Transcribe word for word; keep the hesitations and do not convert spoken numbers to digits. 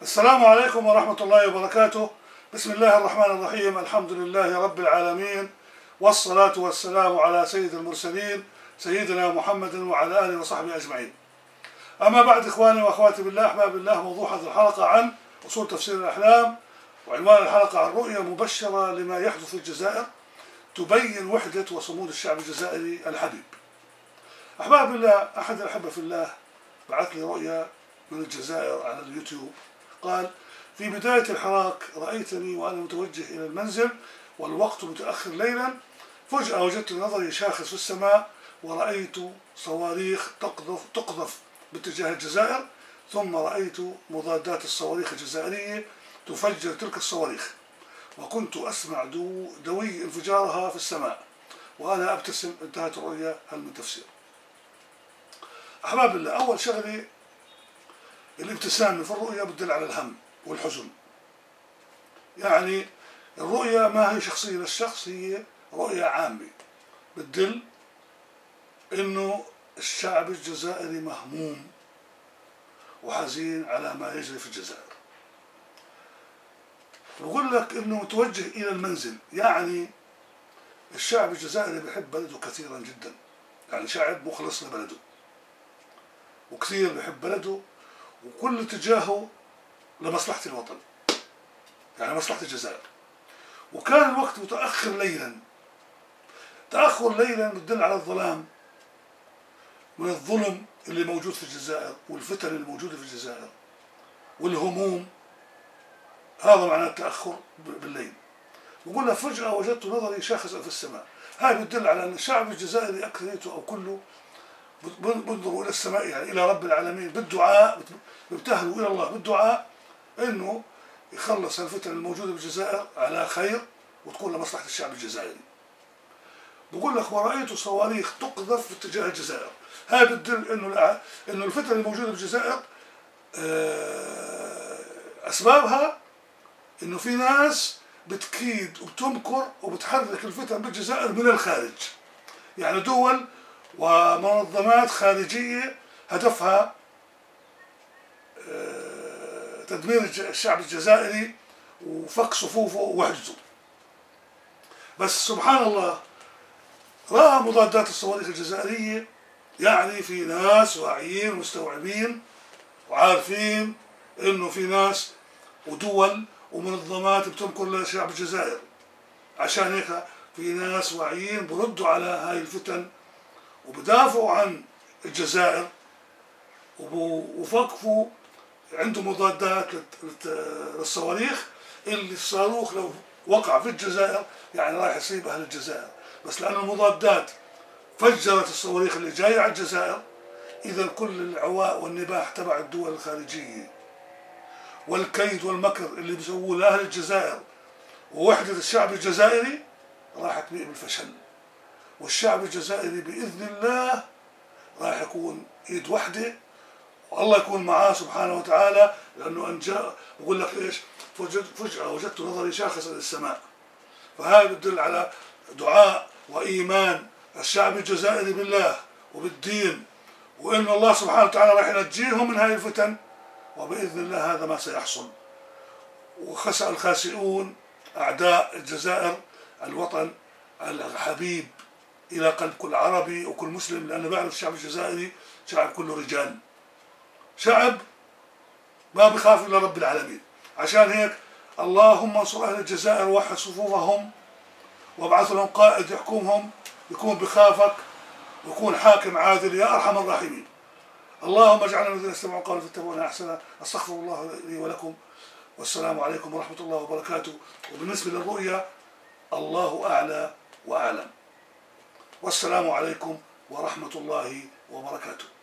السلام عليكم ورحمة الله وبركاته. بسم الله الرحمن الرحيم. الحمد لله رب العالمين، والصلاة والسلام على سيد المرسلين سيدنا محمد وعلى آله وصحبه أجمعين. أما بعد، إخواني وأخواتي بالله أحباب الله، موضوع هذه الحلقة عن أصول تفسير الأحلام، وعنوان الحلقة عن رؤية مبشرة لما يحدث في الجزائر تبين وحدة وصمود الشعب الجزائري الحبيب. أحباب الله، أحد الأحبة في الله بعث لي رؤية من الجزائر على اليوتيوب. قال: في بداية الحراك رأيتني وأنا متوجه إلى المنزل والوقت متأخر ليلا، فجأة وجدت نظري شاخص في السماء ورأيت صواريخ تقذف, تقذف باتجاه الجزائر، ثم رأيت مضادات الصواريخ الجزائرية تفجر تلك الصواريخ، وكنت أسمع دو دوي انفجارها في السماء وأنا أبتسم. انتهت الرؤيا. هل من تفسير؟ أحباب الله، أول شغلة، الابتسامة في الرؤيا بتدل على الهم والحزن. يعني الرؤيا ما هي شخصية للشخص، هي رؤيا عامة بتدل إنه الشعب الجزائري مهموم وحزين على ما يجري في الجزائر. بقول لك إنه متوجه إلى المنزل، يعني الشعب الجزائري بيحب بلده كثيرا جدا، يعني شعب مخلص لبلده وكثير بيحب بلده، وكل اتجاهه لمصلحة الوطن، يعني مصلحة الجزائر. وكان الوقت متأخر ليلا. تأخر ليلا بتدل على الظلام من الظلم اللي موجود في الجزائر والفتن اللي موجودة في الجزائر والهموم. هذا معناه التأخر بالليل. بقول فجأة وجدت نظري شاخصا في السماء. هاي بتدل على أن الشعب الجزائري أكثريته أو كله بنظروا إلى السماء، يعني إلى رب العالمين، بالدعاء، بيبتهلوا إلى الله بالدعاء إنه يخلص الفتن الموجودة بالجزائر على خير وتكون لمصلحة الشعب الجزائري. بقول لك: ورأيت صواريخ تقذف في اتجاه الجزائر. هاي بتدل إنه إنه الفتن الموجودة بالجزائر أسبابها إنه في ناس بتكيد وبتمكر وبتحرك الفتن بالجزائر من الخارج، يعني دول ومنظمات خارجية هدفها تدمير الشعب الجزائري وفك صفوفه ووحدته. بس سبحان الله، رأى مضادات الصواريخ الجزائرية، يعني في ناس واعيين ومستوعبين وعارفين انه في ناس ودول ومنظمات بتمكر لشعب الجزائر. عشان هيك في ناس واعيين بردوا على هاي الفتن وبدافعوا عن الجزائر وفقفوا عنده مضادات للصواريخ، اللي الصاروخ لو وقع في الجزائر يعني راح يصيب أهل الجزائر، بس لأن المضادات فجرت الصواريخ اللي جاية على الجزائر، إذا كل العواء والنباح تبع الدول الخارجية والكيد والمكر اللي بيسووه لأهل الجزائر ووحدة الشعب الجزائري راح تبيع بالفشل. والشعب الجزائري بإذن الله راح يكون إيد وحدة والله يكون معاه سبحانه وتعالى، لأنه أن جاء بقول لك إيش، فجأة وجدت نظري شاخصا للسماء. فهذا بتدل على دعاء وإيمان الشعب الجزائري بالله وبالدين، وإن الله سبحانه وتعالى راح ينجيهم من هذه الفتن، وبإذن الله هذا ما سيحصل. وخسأ الخاسئون أعداء الجزائر الوطن الحبيب إلى قلب كل عربي وكل مسلم، لأنه بعرف الشعب الجزائري شعب كله رجال، شعب ما بخاف إلا رب العالمين. عشان هيك اللهم انصر أهل الجزائر ووحد صفوفهم وابعث لهم قائد يحكمهم يكون بخافك ويكون حاكم عادل يا أرحم الراحمين. اللهم اجعلنا من الذين يستمعون القول فيتبعون أحسنه. أستغفر الله لي ولكم، والسلام عليكم ورحمة الله وبركاته. وبالنسبة للرؤيا، الله أعلى وأعلم، والسلام عليكم ورحمة الله وبركاته.